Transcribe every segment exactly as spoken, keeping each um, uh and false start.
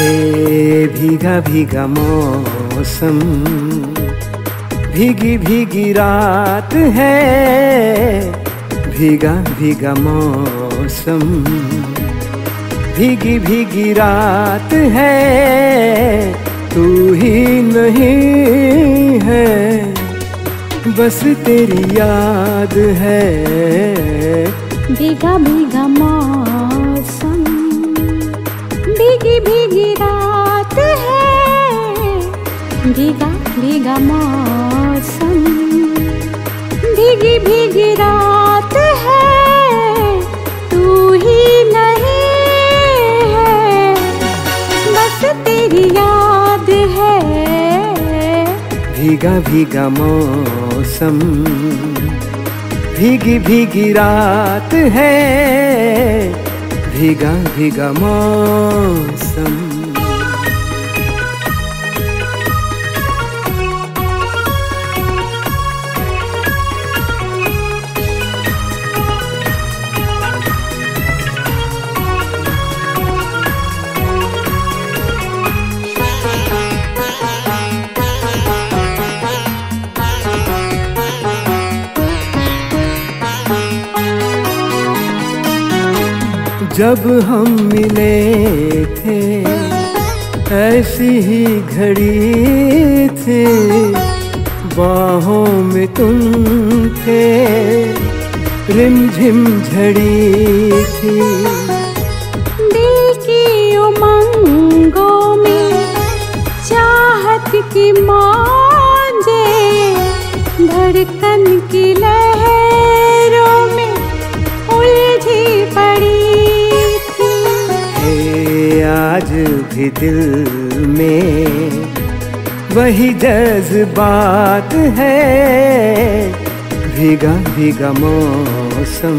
हे भीगा भीगा मौसम, भीगी भीगी रात है। भीगा भीगा मौसम, भीगी भीगी रात है। तू ही नहीं है, बस तेरी याद है। भीगा भीगा मौसम, भीगी भीगी रात है। भीगा भीगा मौसम, भीगी भीगी रात है। तू ही नहीं है, बस तेरी याद है। भीगा भीगा मौसम, भीगी भीगी रात है। भीगा भीगा मौसम। जब हम मिले थे ऐसी ही घड़ी थी, बाहों में तुम थे, रिमझिम झड़ी थी। दिल की उमंगों में चाहत की मौजें, धड़कन की लहरों में उलझी पड़ी। आज भी दिल में वही जज्बात है। भीगा भीगा मौसम,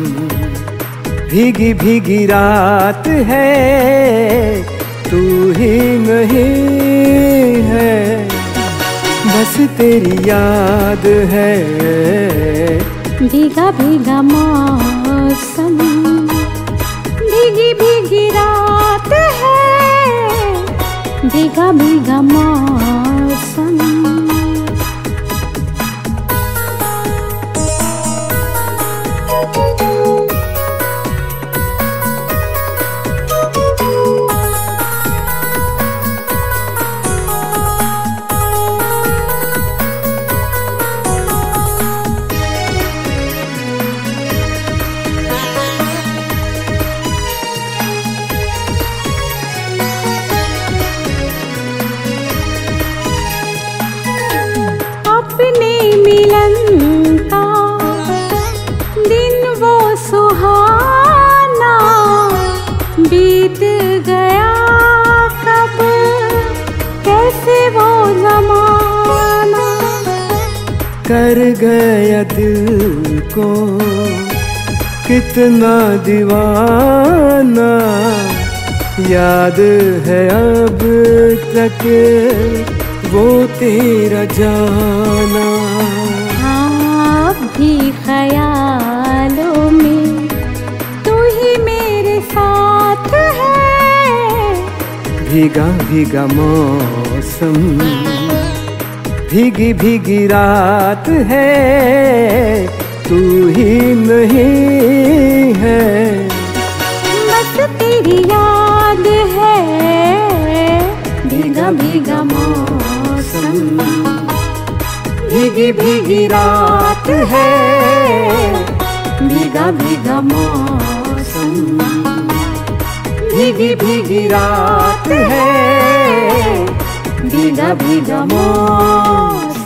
भीगी भीगी रात है। तू ही नहीं है, बस तेरी याद है। भीगा भीगा मौसम, भीगी भीगी रात है। भीगा भीगा मौसम। अपने मिलन का दिन वो सुहाना बीत गया कब, कैसे वो ज़माना। कर गया दिल को कितना दीवाना, याद है अब तक वो तेरा जाना। हाँ, भी ख्यालों में तू ही मेरे साथ है। भीगा भीगा मौसम, भीगी भीगी रात है। तू ही नहीं है, बस तेरी याद है। भीगा भीगा मौसम, भीगी भीगी रात है। भीगा भीगा मौसम, भीगी भीगी रात है। भीगा भीगा मौसम।